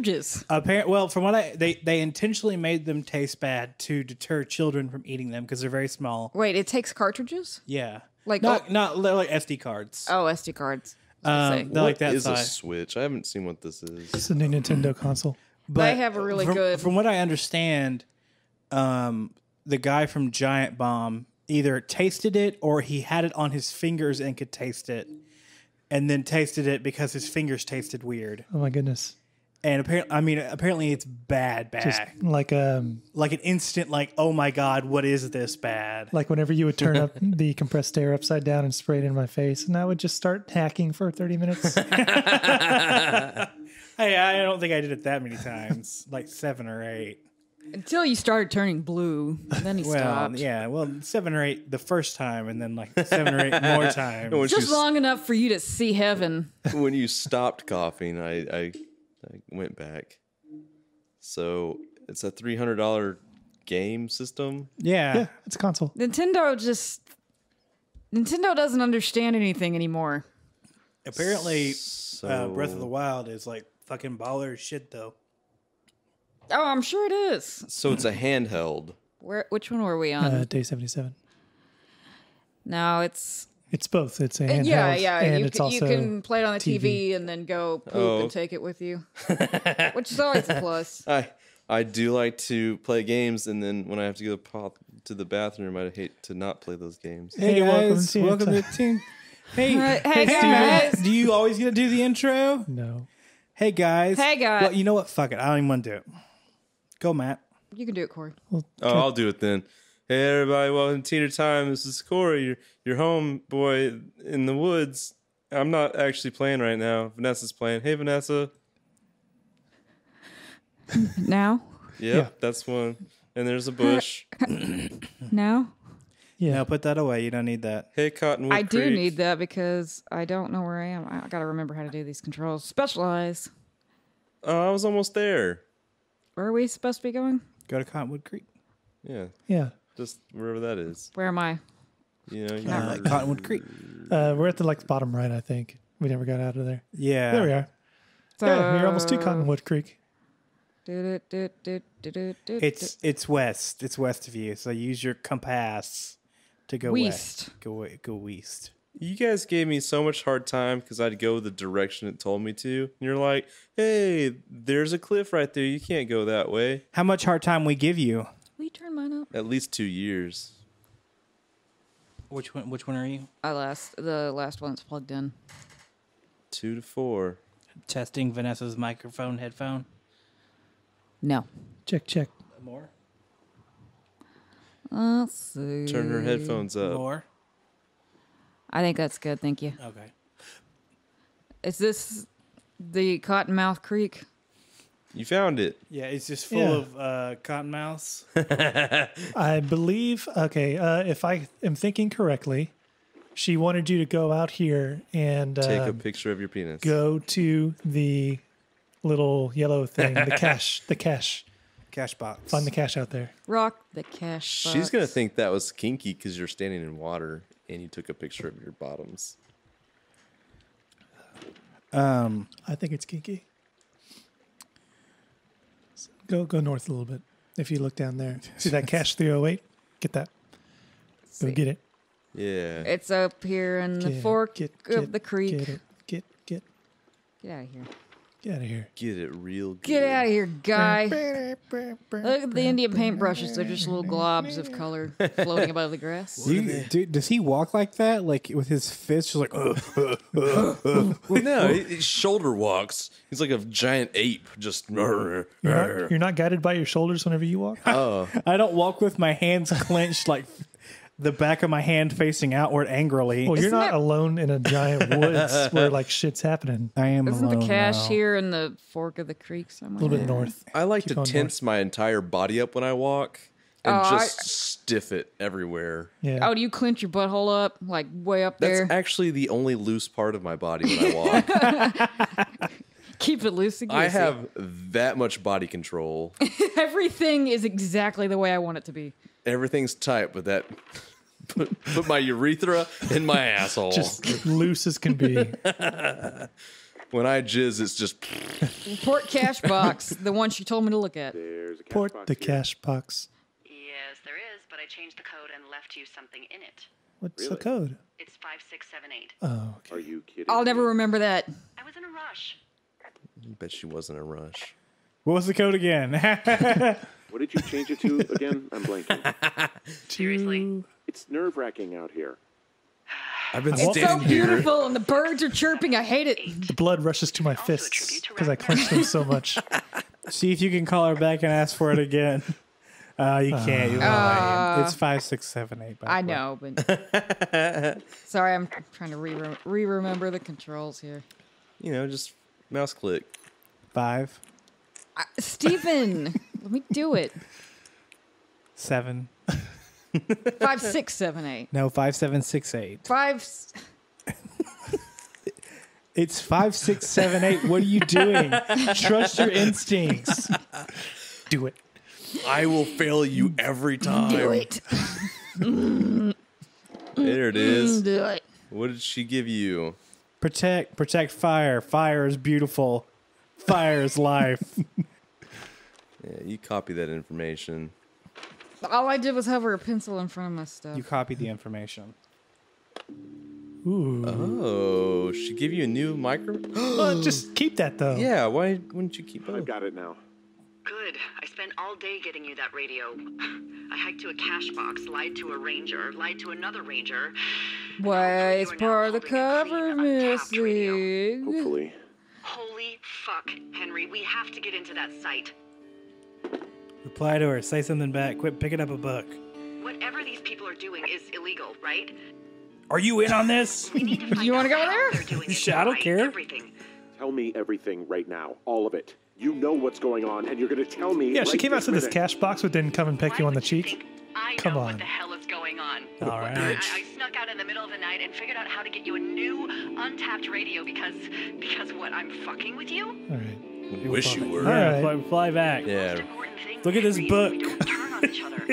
cartridges. Well, from what they intentionally made them taste bad to deter children from eating them because they're very small. Wait, it takes cartridges? Yeah, Like not like SD cards. Oh, SD cards. They're like that is a size. Switch? I haven't seen what this is. It's a new Nintendo console. But they have a really good. From what I understand, the guy from Giant Bomb either tasted it or he had it on his fingers and could taste it, and then tasted it because his fingers tasted weird. Oh my goodness! And apparently it's bad. Just like an instant, like, oh my god, what is this bad? Like whenever you would turn up the compressed air upside down and spray it in my face, and I would just start hacking for 30 minutes. Hey, I don't think I did it that many times, like 7 or 8. Until you started turning blue, then he stopped. Yeah, 7 or 8 the first time, and then like 7 or 8 more times. Just long enough for you to see heaven. When you stopped coughing, I went back. So it's a $300 game system. Yeah, it's a console. Nintendo doesn't understand anything anymore. Apparently, Breath of the Wild is like fucking baller shit, though. Oh, I'm sure it is. So it's a handheld. Which one were we on? Day 77. No, it's both. It's a handheld. Yeah. And it's also you can play it on the TV and then go poop and take it with you, which is always a plus. I do like to play games, and then when I have to go pop to the bathroom, I hate to not play those games. Hey guys, welcome to the team. Hey guys, do you always get to do the intro? No. Hey guys. Well, you know what? Fuck it. I don't even want to do it. Go, Matt. You can do it, Corey. I'll do it then. Hey everybody, welcome to Teeter Time. This is Corey, your home boy in the woods. I'm not actually playing right now. Vanessa's playing. Hey Vanessa. Now? Yeah, that's one. And there's a bush. Now? Yeah. No, put that away. You don't need that. Hey Cottonwood I do Creek. need that because I don't know where I am. I gotta remember how to do these controls. Specialize. Oh, I was almost there. Where are we supposed to be going? Go to Cottonwood Creek. Yeah. Yeah. Just wherever that is. Where am I? You know, Cottonwood Creek. We're at the bottom right, I think. We never got out of there. Yeah. There we are. So, Yeah, you're almost to Cottonwood Creek. It's west. It's west of you. So use your compass to go west. Go west. You guys gave me so much hard time because I'd go the direction it told me to. And you're like, hey, there's a cliff right there. You can't go that way. How much hard time we give you? Will you turn mine up? At least 2 years. Which one are you? The last one that's plugged in. 2 to 4. Testing Vanessa's microphone headphone. No. Check. More. Let's see. Turn her headphones up. More. I think that's good. Thank you. Okay. Is this the Cottonmouth Creek? You found it. Yeah, it's just full of cottonmouths. I believe, if I am thinking correctly, she wanted you to go out here and Take a picture of your penis. go to the little yellow thing, the cash. Cash box. Find the cash out there. Rock the cash She's box. going to think that was kinky because you're standing in water and you took a picture of your bottoms. I think it's kinky. Go north a little bit. If you look down there, see that cash 308? Get that. Go get it. Yeah. It's up here in the fork of the creek. Get it. Get Get out of here. Get out of here. Get it real good. Get out of here, guy. Look at the Indian paintbrushes. They're just little globs of color floating above the grass. Dude, does he walk like that? Like with his fists just like... No, he shoulder walks. He's like a giant ape. Just... You're not guided by your shoulders whenever you walk? Oh. I don't walk with my hands clenched like the back of my hand facing outward angrily. Well, you're not alone in a giant woods where like shit's happening. I am Isn't the alone cache now. here in the fork of the creek somewhere? A little bit north. I like Keep to going tense my entire body up when I walk and just stiff it everywhere. Yeah. Oh, do you clench your butthole up, like way up That's there? actually the only loose part of my body when I walk. Keep it loosey goosey. I have that much body control. Everything is exactly the way I want it to be. Everything's tight, but that... Put my urethra in my asshole. Just loose as can be. When I jizz, it's just. Port cash box, the one she told me to look at. There's a cash Port box the here. cash box. Yes, there is, but I changed the code and left you something in it. What's the Really? code? It's 5678. Oh, okay. Are you kidding? I'll never remember that. I was in a rush. I bet she wasn't in a rush. What was the code again? What did you change it to again? I'm blanking. Seriously? It's nerve-wracking out here. I've been It's so standing here. beautiful, and the birds are chirping. I hate it. The blood rushes to my Also a fists tribute to because I Rap clenched them so much. See if you can call her back and ask for it again. You can't. You're lying. It's 5, 6, 7, 8. by I the way. know, but sorry, I'm trying to re-remember the controls here. You know, just mouse click. 5, Stephen, let me do it. 7. 5, 6, 7, 8. No, 5, 7, 6, 8. 5. It's 5, 6, 7, 8. What are you doing? Trust your instincts. Do it. I will fail you every time. Do it. There it is. Do it. What did she give you? Protect fire. Fire is beautiful. Fire is life. Yeah, you copy that information. All I did was hover a pencil in front of my stuff. You copied the information. Ooh. Oh, she gave you a new micro? Just keep that though. Yeah, why wouldn't you keep I've it? got it now. Good. I spent all day getting you that radio. I hiked to a cash box, lied to a ranger, lied to another ranger. Why is You are now part of the holding a cover clean, untapped radio. missing? Hopefully. Holy fuck, Henry. We have to get into that site. Reply to her. Say something back. Quit picking up a book. Whatever these people are doing is illegal, right? Are you in on this? We need to find You wanna out go how there? they're doing it, I don't why, care. Everything. Tell me everything right now. All of it. You know what's going on, and you're going to tell me. Yeah, she right came out to this minute. cash box but didn't come and peck Why you on the would you cheek. think I Come know on. what the hell is going on. All right. I snuck out in the middle of the night and figured out how to get you a new untapped radio because what, I'm fucking with you? All right. Wish you were. Yeah, Alright. fly back. Yeah. Most important thing, Look at this Henry, book. We don't turn on each other.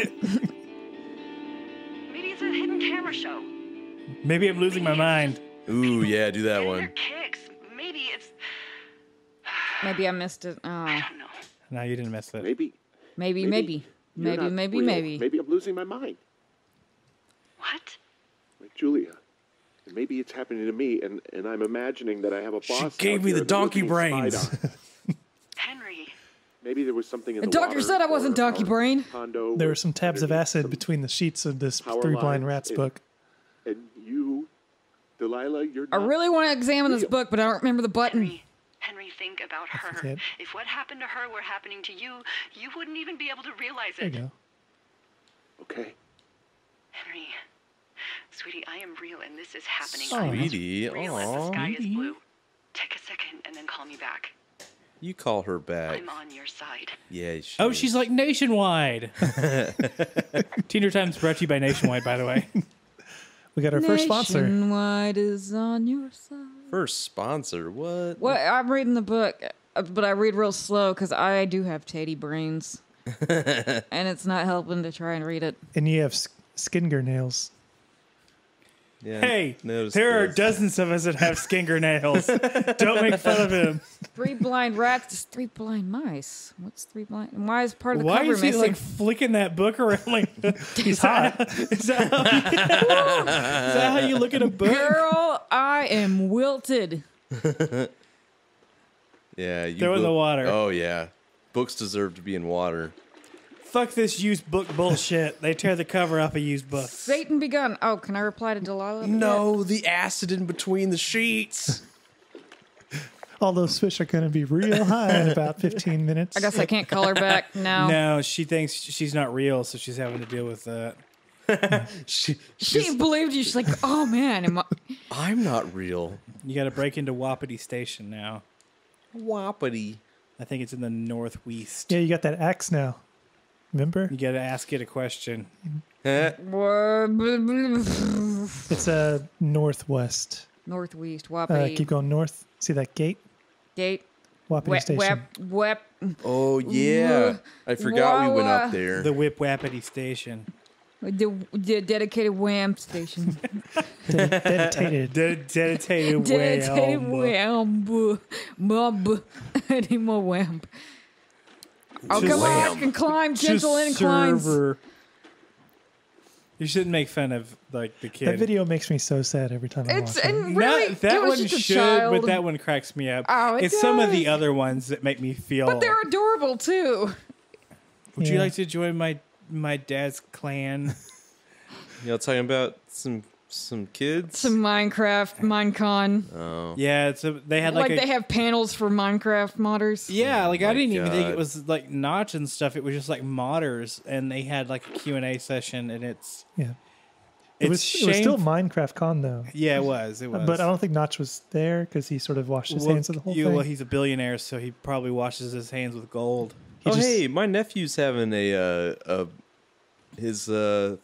Maybe it's a hidden camera show. Maybe I'm losing my mind. Ooh, yeah, do that Maybe one. they're kicks. Maybe it's Maybe I missed it. Oh, I don't know. No, you didn't miss it. Maybe. maybe. You're not real. Maybe. Maybe I'm losing my mind. What? Like Julia. And maybe it's happening to me, and I'm imagining that I have a boss. gave out me here the that we're donkey being brains. spied on. Henry. Maybe there was something in The the doctor water said I wasn't or donkey our brain. condo There were with some tabs of underneath acid some- between the sheets of this power Three Blind lines Rats and- book. And you, Delilah, you're I not. really want to examine this real. book, but I don't remember the button. Henry, think about her. forget. If what happened to her were happening to you, you wouldn't even be able to realize There it. you go. Okay. Henry, sweetie, I am real and this is happening. Oh. I'm as Sweetie, real as the aw. sky is blue. Take a second and then call me back. You call her back. I'm on your side. Yeah, she Oh, is. she's like Nationwide. Teener Times brought to you by Nationwide, by the way. We got our first sponsor. Nationwide is on your side. First sponsor. What? What? I'm reading the book, but I read real slow because I do have tatty brains, and it's not helping to try and read it. And you have Skinger nails. Yeah, Hey, noticed there are this. dozens of us that have Skinger nails. Don't make fun of him. 3 blind rats is 3 blind mice. What's 3 blind? And why is part of the Why cover is he missing? like flicking that book around? Like, He's hot. is that how you look at a book? Girl, I am wilted. Yeah, you Throw it in the water. Oh yeah, books deserve to be in water. Fuck this used book bullshit. They tear the cover off of used books. Satan begun. Oh, can I reply to Delilah? No, the acid in between the sheets. All those fish are going to be real high in about 15 minutes. I guess I can't call her back now. No, she thinks she's not real, so she's having to deal with that. She believed you. She's like, oh man, I'm not real. You got to break into Woppity Station now. Woppity. I think it's in the northwest. Yeah, you got that axe now. Remember? You got to ask it a question. It's northwest. Northwest Wapiti Keep going north. See that gate? Gate. Wapiti Station. Oh yeah, I forgot we went up there. The Whip Wappity Station. The dedicated wham station. Dedicated. Dedicated Dedicated wham. wham. Any more wham. Oh, come on. I can climb gentle inclines. Server. You shouldn't make fun of like the kid. That video makes me so sad every time I watch it. And really, that it was one just a should, child. but that one cracks me up. Oh, it it's some of does. the other ones that make me feel. But they're adorable too. Would you Yeah. like to join my dad's clan? Y'all talking about some kids? Some Minecraft, Minecon. Oh. Yeah, they had like They have panels for Minecraft modders. yeah, like I my didn't even think it God. was like Notch and stuff. It was just like modders, and they had like a Q&A session, and it's Yeah. It was still Minecraft Con though. Yeah, it was. But I don't think Notch was there because he sort of washed his hands of the whole thing. Well, he's a billionaire, so he probably washes his hands with gold. Oh, hey, my nephew's having his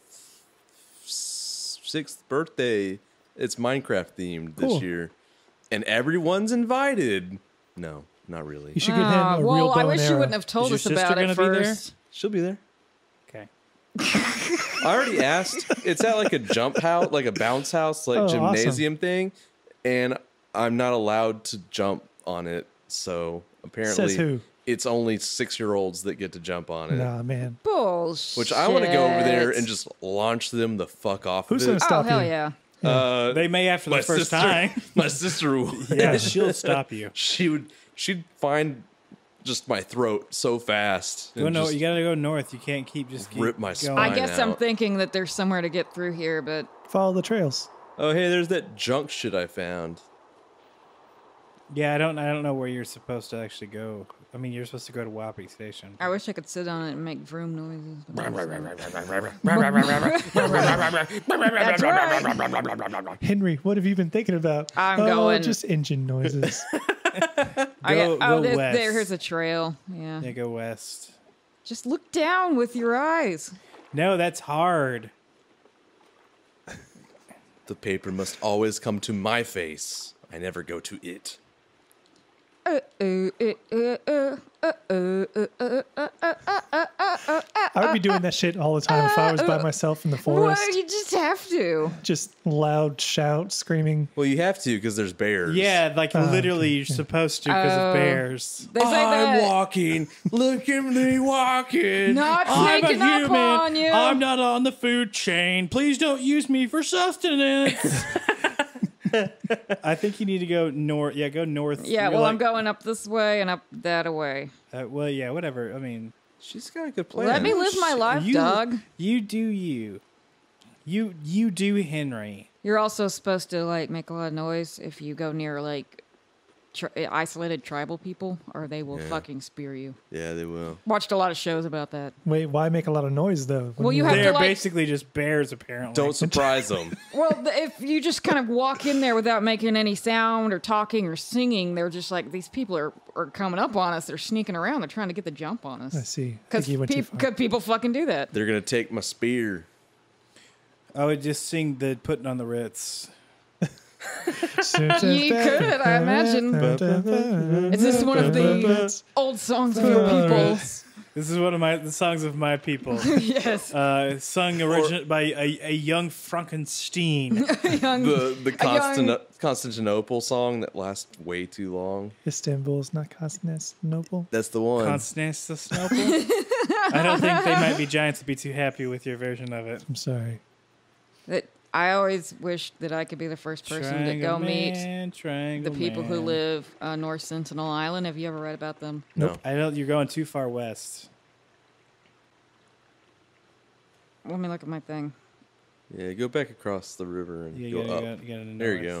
6th birthday. It's Minecraft themed Cool. this year, and everyone's invited. No, not really. You should get him a real well, bow I and wish you arrow. wouldn't have told Is us your about sister it gonna be there? first. She'll be there. Okay. I already asked. It's at like a jump house, like a bounce house, like Oh, gymnasium thing, and I'm not allowed to jump on it. So apparently, Says who? it's only 6-year-olds that get to jump on it. Nah, man. Bullshit. Which I want to go over there and just launch them the fuck off Who's of gonna it. Oh, stop hell you? yeah. They may after the first time. My sister would. Yeah, she'll stop you. She'd find just my throat so fast. Go and no, just you gotta go north. You can't keep rip my going. spine. I guess I'm out. thinking that there's somewhere to get through here, but Follow the trails. Oh, hey, there's that junk shit I found. Yeah, I don't know where you're supposed to actually go. I mean, you're supposed to go to Woppity Station. I wish I could sit on it and make vroom noises. That's right. Henry, what have you been thinking about? I'm going- Just engine noises. Here's a trail. Yeah. Yeah, go west. Just look down with your eyes. No, that's hard. The paper must always come to my face. I never go to it. I would be doing that shit all the time if I was by myself in the forest. Well, you just have to. Just loud shout, screaming. Well, you have to because there's bears. Yeah, like literally okay, you're supposed to because of bears. They say I'm that. walking. Look at me walking. Not I'm a sneaking up human. on you. I'm not on the food chain. Please don't use me for sustenance. I think you need to go north. Yeah, go north. Yeah, You're well, I'm like- going up this way and up that way. well, yeah, whatever. I mean, She's got a good plan. Let me live my life, you, dog. You do you. You do Henry. You're also supposed to like make a lot of noise if you go near like isolated tribal people, or they will fucking spear you. Yeah, they will. Watched a lot of shows about that. Wait, why make a lot of noise though? Well, you have They're to like. basically just bears, apparently. Don't surprise them. Well, if you just kind of walk in there without making any sound or talking or singing, they're just like, these people are coming up on us. They're sneaking around. They're trying to get the jump on us. I see. I Because think you went too far. people fucking do that. They're gonna take my spear. I would just sing the "Putting on the Ritz." You could, I imagine. Is this one of the old songs of your people? This is one of the songs of my people. Yes. Sung by a young Frankenstein. The Constantinople song that lasts way too long. Istanbul's not Constantinople. That's the one. Constantinople. I don't think they might be giants to be too happy with your version of it. I'm sorry. I always wish that I could be the first person to go meet the people who live North Sentinel Island. Have you ever read about them? No. I don't. You're going too far west. Let me look at my thing. Yeah, go back across the river and Yeah, go you up. gotta go to the There you north.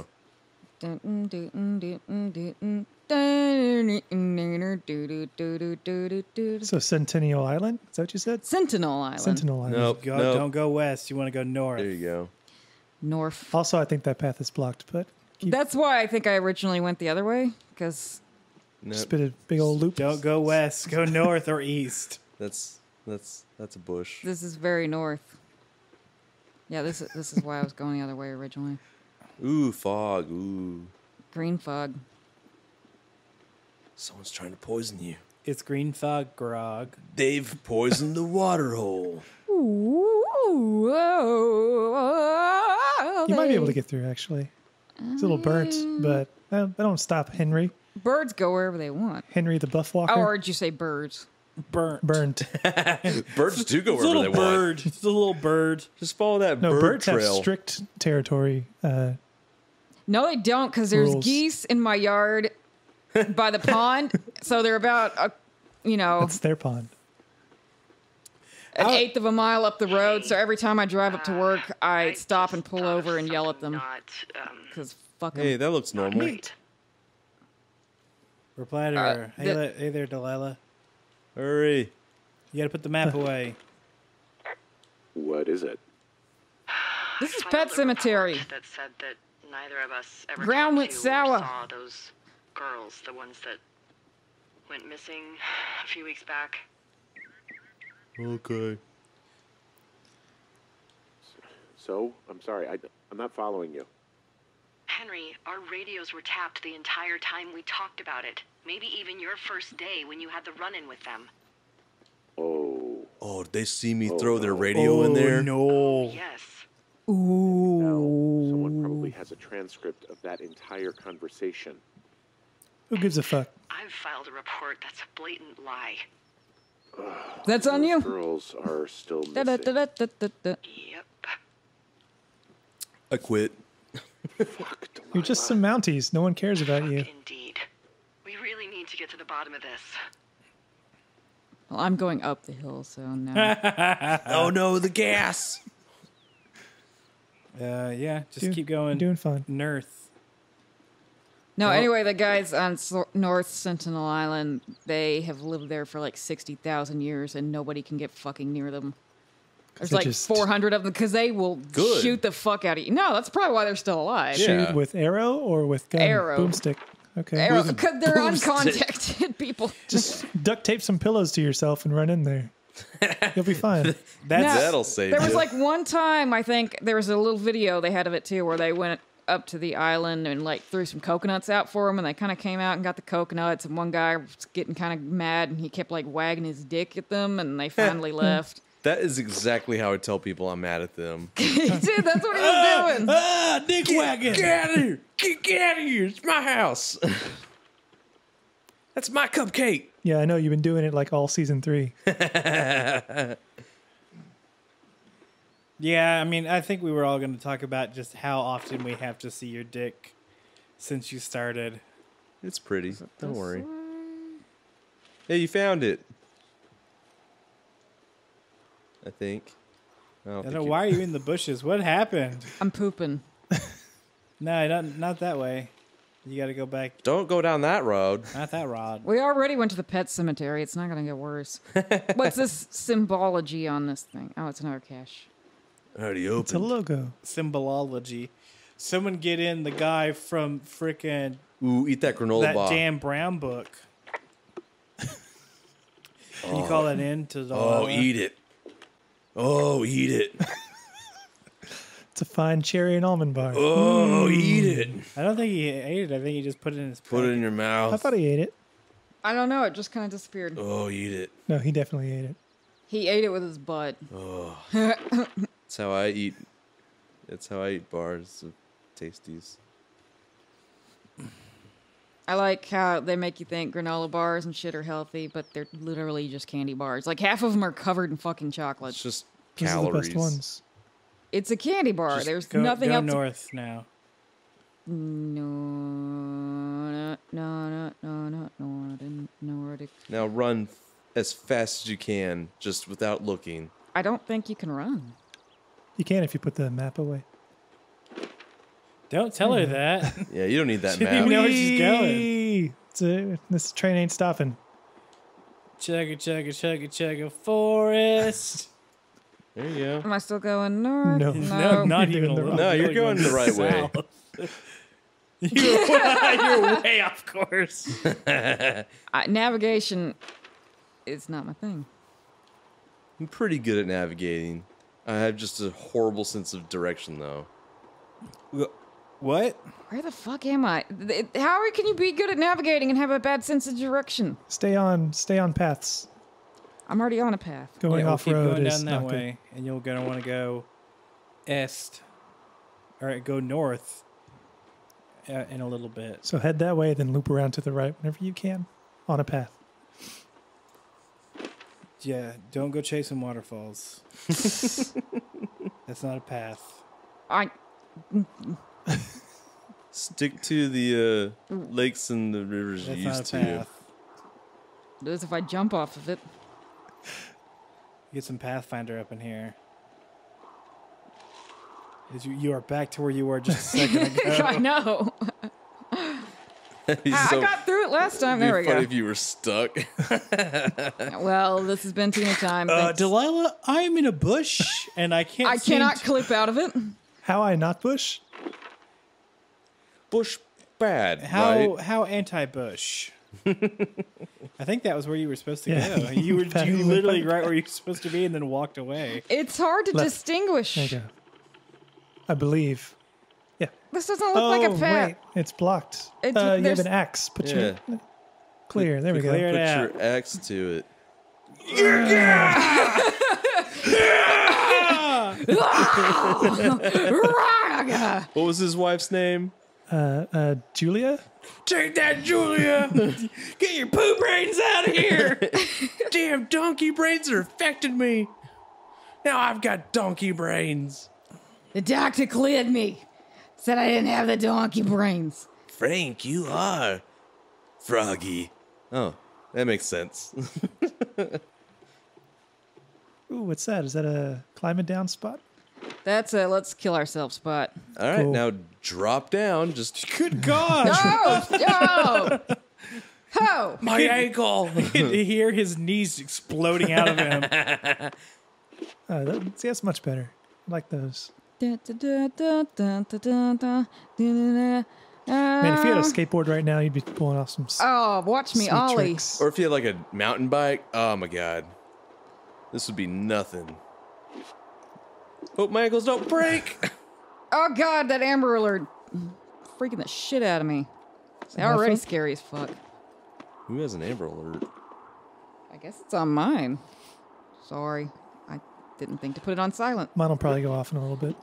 So So Centennial Island? Is that what you said? Sentinel Island. Sentinel Island. Nope. Don't go west. You want to go north. There you go. North. Also, I think that path is blocked, but That's why I think I originally went the other way, because Nope. spit a big old loop. Don't go west. Go north or east. That's a bush. this is very north. Yeah, this is why I was going the other way originally. Ooh, fog. Ooh. Green fog. Someone's trying to poison you. It's green fog grog. They've poisoned the water hole. Ooh, whoa. You might be able to get through, actually. It's a little burnt, but that don't stop Henry. Birds go wherever they want. Henry the buff walker. Oh, or did you say birds? Burnt. Burnt. Birds do go It's a wherever they little bird. want. It's a little bird. Just follow that No, bird birds trail. have strict territory. No, they don't, because there's Rules. geese in my yard by the pond. So they're about, That's their pond. an eighth of a mile up the road. So every time I drive up to work, I stop and pull over and yell at them. Because fuck 'em. Hey, that looks normal. Reply to her. Hey there, Delilah. Hurry. You gotta put the map away. What is it? This is Pet Cemetery. That said that neither of us ever Ground talked went to or sour. saw those girls, the ones that went missing a few weeks back. Okay. So, I'm sorry, I'm not following you. Henry, our radios were tapped the entire time we talked about it. Maybe even your first day when you had the run-in with them. Oh, Oh, did they see me throw their radio in there? No. Yes. now someone probably has a transcript of that entire conversation. Who gives a fuck? I've filed a report that's a blatant lie. That's on you. Girls are still Da, da, missing. da, da, da, da. Yep. I quit. Fuck, You're just some Mounties. No one cares about you. Indeed. We really need to get to the bottom of this. Well, I'm going up the hill, so no. Oh no, the gas. Yeah, just Dude, keep going. You're doing fine. North. No, anyway, the guys on North Sentinel Island, they have lived there for like 60,000 years, and nobody can get fucking near them. There's they like just- 400 of them because they will Good. shoot the fuck out of you. No, that's probably why they're still alive. Yeah. Shoot with arrow or with gun? Arrow. Boomstick. Okay. Arrow, because they're Boomstick. uncontacted people. Just duct tape some pillows to yourself and run in there. You'll be fine. No, That'll save There was you. like one time, I think there was a little video they had of it too, where they went up to the island and like threw some coconuts out for them, and they kind of came out and got the coconuts, and one guy was getting kind of mad, and he kept like wagging his dick at them, and they finally left. That is exactly how I tell people I'm mad at them. He did. That's what he was doing. Dick wagon. Get out of here! Get out of here! It's my house. That's my cupcake. Yeah, I know you've been doing it like all season 3. Yeah, I mean, I think we were all going to talk about just how often we have to see your dick since you started. It's pretty. Don't worry. Hey, you found it. I think. I don't know, why are you in the bushes? What happened? I'm pooping. No, not that way. You got to go back. Don't go down that road. Not that rod. We already went to the pet cemetery. It's not going to get worse. What's this symbology on this thing? Oh, it's another cache. Already It's a open. logo. Symbolology. Someone get in the guy from frickin' Ooh, eat that granola that bar. Dan Brown book. Can you call that in to the Oh, eat it. Oh, eat it. It's a fine cherry and almond bar. Oh, eat it. I don't think he ate it. I think he just put it in his Put it in pocket. your I mouth. thought he ate it. I don't know. It just kind of disappeared. Oh, eat it. No, he definitely ate it. He ate it with his butt. That's how I eat. That's how I eat bars of tasties. I like how they make you think granola bars and shit are healthy, but they're literally just candy bars. Like half of them are covered in fucking chocolate. It's just These calories. are the best ones. It's a candy bar. Just There's go, nothing go else. north now. Nordic. Now run as fast as you can, just without looking. I don't think you can run. You can if you put the map away. Don't tell her that. Yeah, you don't need that She didn't map. know where she's going. This train ain't stopping. Chugga, chugga, chugga, chugga, forest. There you go. Am I still going north? No. No, not you're even a doing the little. No, you're going the right way. south. You're way off course. Navigation is not my thing. I'm pretty good at navigating. I have just a horrible sense of direction, though. What? Where the fuck am I? How can you be good at navigating and have a bad sense of direction? Stay on paths. I'm already on a path. Going we'll off keep road going is down that not good. way, and you're gonna want to go east, or go north in a little bit. So head that way, then loop around to the right whenever you can on a path. Yeah, don't go chasing waterfalls. That's not a path. Stick to the lakes and the rivers That's you not used a to. path. It is if I jump off of it. Get some Pathfinder up in here. You are back to where you were just a second ago. I know. He's I got through it last time. There we funny go. if you were stuck. Well, this has been Tina time. Thanks. Delilah, I am in a bush, and I can't. I cannot clip out of it. How I not bush? Bush bad, right? How anti-bush? I think that was where you were supposed to Yeah. go. You were Patty went literally by. right where you were supposed to be, and then walked away. It's hard to Left. distinguish. There you go. I believe. Yeah. This doesn't look like a path. wait. It's blocked. It's- You have there's- an axe. Put Yeah. your... Clear. There we go. Clear it Put out. your axe to it. What was his wife's name? Julia? Take that, Julia! Get your poo brains out of here! Damn donkey brains are affecting me. Now I've got donkey brains. The doctor cleared me. Said I didn't have the donkey brains. Frank, you are Froggy. Oh, that makes sense. Ooh, what's that? Is that a climb it down spot? That's a let's kill ourselves spot. All right, Cool. now drop down. Just Good God! No! No! Ho! my ankle. To hear his knees exploding out of him. See, that's much better. I like those. Man, Man, if you had a skateboard right now, you'd be pulling off some Oh, watch me sweet ollie. tricks. Or if you had like a mountain bike, oh my god, this would be nothing. Hope my ankles don't break. Oh god, that Amber Alert freaking the shit out of me. They're that already fun? scary as fuck. Who has an Amber Alert? I guess it's on mine. Sorry. I didn't think to put it on silent. Mine will probably go off in a little bit.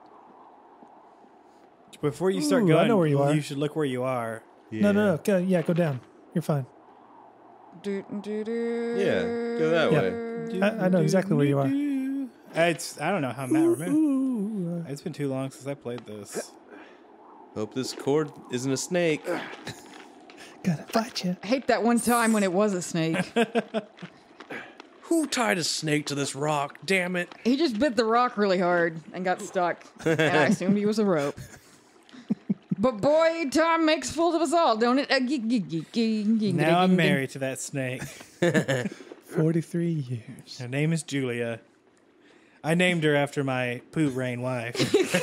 Before you start Ooh, going, I know where you are. You should look where you are. No. Go down. You're fine. Yeah, go that Yeah. way. I know exactly where you are. I don't know how Matt remembered. It's been too long since I played this. Hope this cord isn't a snake. Gonna fight you. I hate that one time when it was a snake. Who tied a snake to this rock? Damn it. He just bit the rock really hard and got stuck. And I assumed he was a rope. But boy, time makes fools of us all, don't it? Now I'm married to that snake. 43 years. Her name is Julia. I named her after my poo brain wife.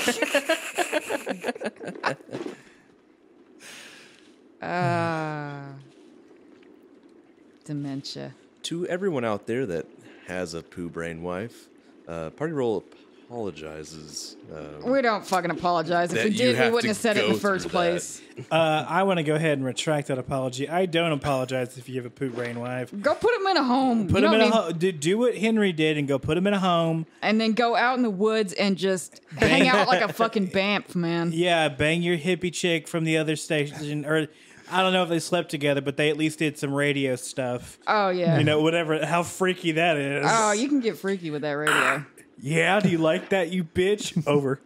Dementia. To everyone out there that has a poo brain wife, Party Roll apologizes. We don't fucking apologize. If That we you did, we have wouldn't to have said it in go the first through place. I want to go ahead and retract that apology. I don't apologize if you have a poo brain wife. Go put him in a home. Put You him in don't a need- home. Do what Henry did and go put him in a home. And then go out in the woods and just hang out like a fucking bamf, man. Yeah, bang your hippie chick from the other station. Or I don't know if they slept together, but they at least did some radio stuff. Oh, yeah. You know, whatever, how freaky that is. Oh, you can get freaky with that radio. Yeah, do you like that, you bitch? Over.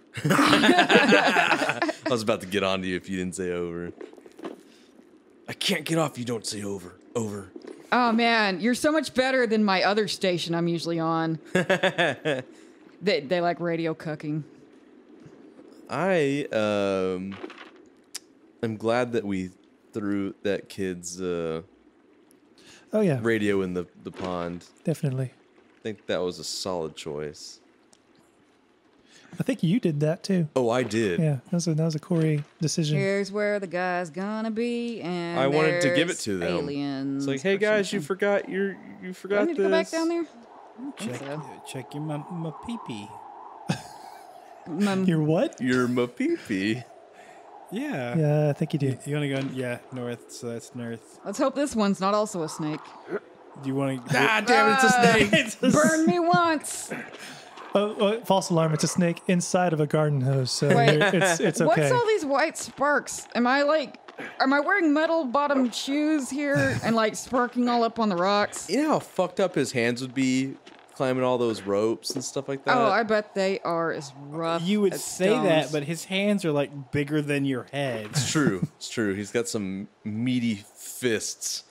I was about to get on to you if you didn't say over. I can't get off if you don't say over. Over. Oh, man. You're so much better than my other station I'm usually on. They like radio cooking. I am glad that we threw that kid's Oh, yeah. radio in the pond. Definitely. I think that was a solid choice. I think you did that too. Oh, I did. Yeah, that was a Corey decision. Here's where the guy's gonna be, and I wanted to give it there's to them. Aliens. It's like, hey or guys, you something. forgot you Do I forgot need this. to go back down there? Check your my pee-pee. Your what? You're my pee-pee. Yeah. Yeah, I think you do. You want to go, north, so that's north. Let's hope this one's not also a snake. Do you want to? Ah, damn it, it's a snake. Burn me once. False alarm. It's a snake inside of a garden hose, so Wait. it's okay. What's all these white sparks? Am I wearing metal bottom shoes here and like sparking all up on the rocks? You know how fucked up his hands would be climbing all those ropes and stuff like that? Oh, I bet they are as rough. You would as say stones. that, but his hands are like bigger than your head. It's true. It's true. He's got some meaty fists.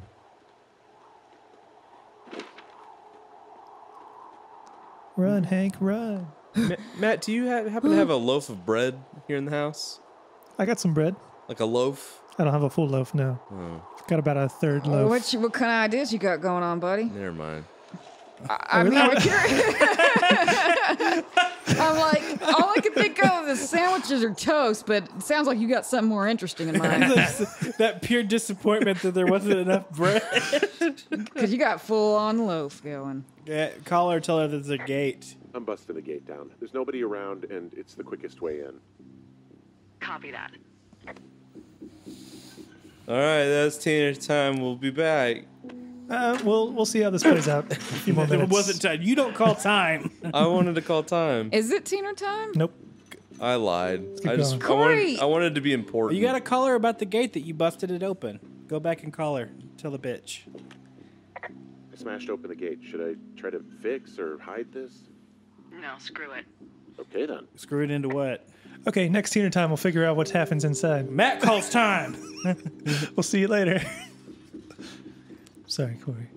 Run, Hank, run. Matt, do you happen to have a loaf of bread here in the house? I got some bread. Like a loaf? I don't have a full loaf, no. Got about a third loaf. What kind of ideas you got going on, buddy? Never mind. I mean, I'm curious. I'm like, all I can think of is sandwiches or toast, but it sounds like you got something more interesting in mind. That pure disappointment that there wasn't enough bread. Because you got full-on loaf going. Yeah, call her, tell her there's a gate. I'm busting the gate down. There's nobody around, and it's the quickest way in. Copy that. All right, that's Tina time. We'll be back. We'll see how this plays out. A few more It minutes. wasn't time. You don't call time. I wanted to call time. Is it Tina time? Nope. I lied. I going. Corey! wanted to be important. You gotta call her about the gate that you busted it open. Go back and call her. Tell the bitch. I smashed open the gate. Should I try to fix or hide this? No, screw it. Okay, then. Screw it into what? Okay, next Tina time, we'll figure out what happens inside. Matt calls time. We'll see you later. Sorry, Corey.